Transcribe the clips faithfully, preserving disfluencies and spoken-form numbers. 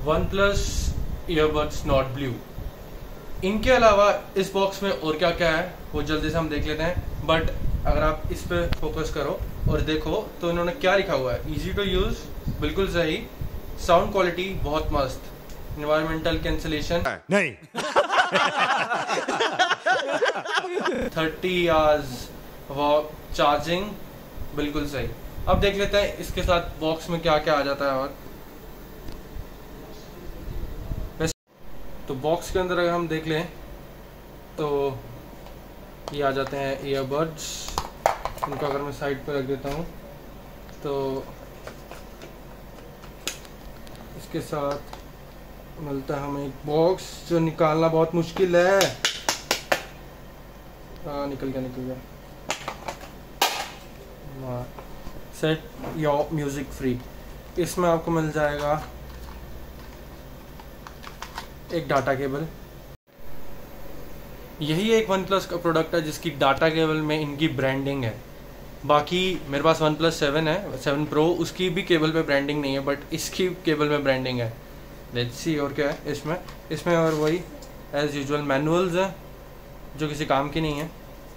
One plus earbuds not blue. इनके अलावा इस बॉक्स में और क्या क्या है वो जल्दी से हम देख लेते हैं। बट अगर आप इस पे फोकस करो और देखो तो इन्होंने क्या लिखा हुआ है, इजी टू यूज, बिल्कुल सही, साउंड क्वालिटी बहुत मस्त, एनवायरमेंटल कैंसलेशन नहीं, थर्टी आवर्स वॉक चार्जिंग, बिल्कुल सही। अब देख लेते हैं इसके साथ बॉक्स में क्या क्या आ जाता है। और तो बॉक्स के अंदर अगर हम देख लें तो ये आ जाते हैं ईयरबड्स। इनको अगर मैं साइड पर रख देता हूँ तो इसके साथ मिलता है हमें एक बॉक्स जो निकालना बहुत मुश्किल है। हाँ निकल गया निकल गया। Set your music free. इसमें आपको मिल जाएगा एक डाटा केबल। यही एक वन प्लस का प्रोडक्ट है जिसकी डाटा केबल में इनकी ब्रांडिंग है। बाकी मेरे पास वन प्लस सेवन है, सेवन प्रो, उसकी भी केबल पे ब्रांडिंग नहीं है, बट इसकी केबल में ब्रांडिंग है। लेट्स सी और क्या है इसमें। इसमें और वही एज यूजुअल मैनुअल्स हैं जो किसी काम की नहीं है।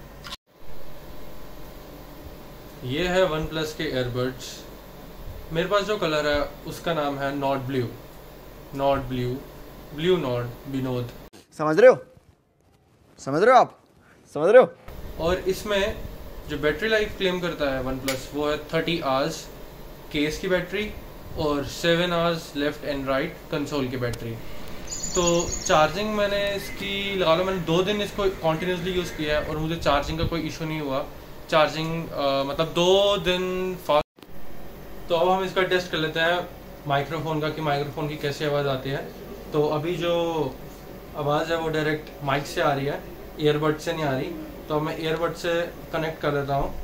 ये है वन प्लस के ईयरबड्स। मेरे पास जो कलर है उसका नाम है not blue, not blue, blue not, Vinod. समझ रहे हो समझ रहे हो आप समझ रहे हो। और इसमें जो बैटरी लाइफ क्लेम करता है वन प्लस वो है थर्टी आवर्स केस की बैटरी और seven hours left and right console की बैटरी। तो चार्जिंग मैंने इसकी लगा लो, मैंने दो दिन इसको कॉन्टीन्यूसली यूज़ किया है और मुझे चार्जिंग का कोई इशू नहीं हुआ। चार्जिंग मतलब दो दिन फास्ट। तो अब हम इसका टेस्ट कर लेते हैं माइक्रोफोन का कि माइक्रोफोन की कैसी आवाज़ आती है। तो अभी जो आवाज़ है वो डायरेक्ट माइक से आ रही है, ईयरबड से नहीं आ रही। तो अब मैं ईयरबड से कनेक्ट कर देता हूँ।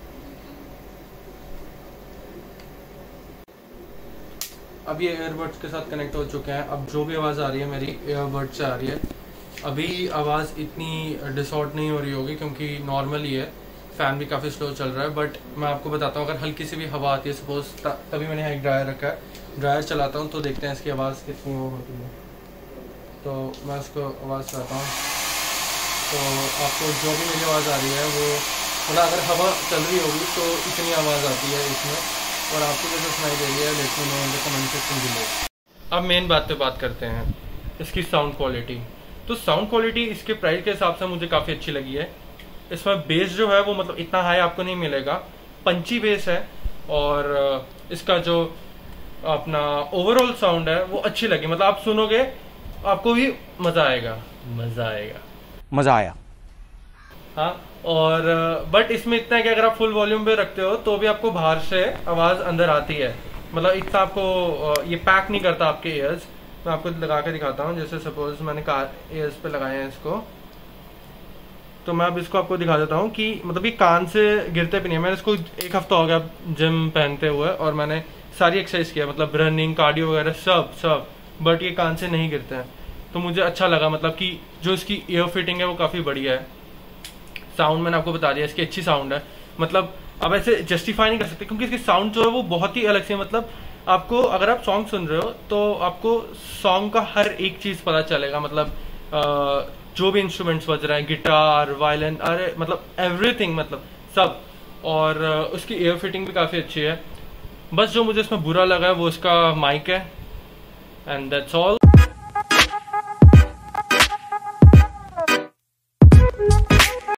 अब ये ईयरबड्स के साथ कनेक्ट हो चुके हैं। अब जो भी आवाज़ आ रही है मेरी ईयरबड से आ रही है। अभी आवाज़ इतनी डिसऑर्ट नहीं हो रही होगी क्योंकि नॉर्मल ही है, फैन भी काफ़ी स्लो चल रहा है। बट मैं आपको बताता हूँ अगर हल्की सी भी हवा आती है सपोज, तभी मैंने एक ड्रायर रखा है, ड्रायर चलाता हूँ तो देखते हैं इसकी आवाज़ कितनी वो होती है। तो मैं उसको आवाज़ चलाता हूँ तो आपको जो भी मेरी आवाज़ आ रही है वो मतलब अगर हवा चल रही होगी तो इतनी आवाज़ आती है इसमें, और आपको जैसे सुनाई दे रही है let me know in the comment section below. अब मेन बात पे बात करते हैं इसकी साउंड क्वालिटी। तो साउंड क्वालिटी इसके प्राइस के हिसाब से मुझे काफ़ी अच्छी लगी है। इसमें बेस जो है वो मतलब इतना हाई आपको नहीं मिलेगा, पंची बेस है। और इसका जो अपना ओवरऑल साउंड है वो अच्छी लगी, मतलब आप सुनोगे आपको भी मज़ा आएगा, मज़ा आएगा, मजा आया। हाँ। और बट इसमें इतना है कि अगर आप फुल वॉल्यूम पे रखते हो तो भी आपको बाहर से आवाज़ अंदर आती है, मतलब इतना आपको ये पैक नहीं करता आपके ईयर्स। मैं आपको लगा के दिखाता हूँ। जैसे सपोज मैंने कार ईयर्स पे लगाए हैं इसको, तो मैं अब इसको आपको दिखा देता हूँ कि मतलब ये कान से गिरते भी नहीं है। मैंने इसको एक हफ्ता हो गया जिम पहनते हुए और मैंने सारी एक्सरसाइज किया, मतलब रनिंग, कार्डियो वगैरह सब सब, बट ये कान से नहीं गिरते हैं। तो मुझे अच्छा लगा, मतलब कि जो इसकी ईयर फिटिंग है वो काफ़ी बढ़िया है। साउंड मैंने आपको बता दिया इसकी अच्छी साउंड है, मतलब अब ऐसे जस्टिफाई नहीं कर सकते क्योंकि इसकी साउंड जो है वो बहुत ही अलग से, मतलब आपको अगर आप सॉन्ग सुन रहे हो तो आपको सॉन्ग का हर एक चीज़ पता चलेगा, मतलब आ, जो भी इंस्ट्रूमेंट्स बज रहे हैं, गिटार, वायलिन, अरे मतलब एवरीथिंग, मतलब सब। और उसकी एयर फिटिंग भी काफ़ी अच्छी है। बस जो मुझे इसमें बुरा लगा है वो इसका माइक है, एंड दैट्स ऑल।